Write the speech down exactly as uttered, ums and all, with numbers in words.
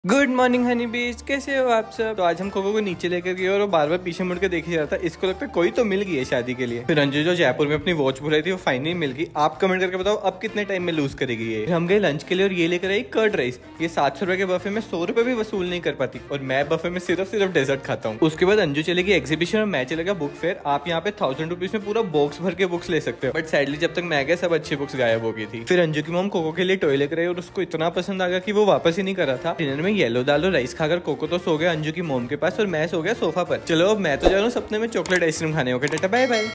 Good morning Honey बीच, कैसे हो आप सब। तो आज हम कोको को नीचे लेकर गए और वो बार बार पीछे मुड़ के देखे जा रहा था। इसको लगता है कोई तो मिल गई है शादी के लिए। फिर अंजू जो जयपुर में अपनी वॉच भूल रही थी वो फाइनली मिल गई। आप कमेंट करके बताओ अब कितने टाइम में लूज करेगी ये। फिर हम गए लंच के लिए और ये लेकर आई कर्ड राइस। ये सात सौ रुपए के बफे में सौ रुपए भी वसूल नहीं कर पाती और मैं बफे में सिर्फ सिर्फ डेजर्ट खाता हूँ। उसके बाद अंजू चलेगी एग्जीबिशन और मैं चलेगा बुक फेयर। आप यहाँ पे थाउजेंड रुपीज में पूरा बॉक्स भर के बुक्स ले सकते हो, बट सैडली जब तक मैं गया सब अच्छी बुक्स गायब हो गई थी। फिर अंजू की मॉम कोको के लिए टॉय लेकर आई और उसको इतना पसंद आ गया कि वो वापस ही नहीं कर रहा था। डिनर में येलो दाल और राइस खाकर कोको तो सो गया अंजू की मॉम के पास और मैं सो गया सोफा पर। चलो अब मैं तो जा रहा हूँ सपने में चॉकलेट आइसक्रीम खाने। Okay tata bye bye.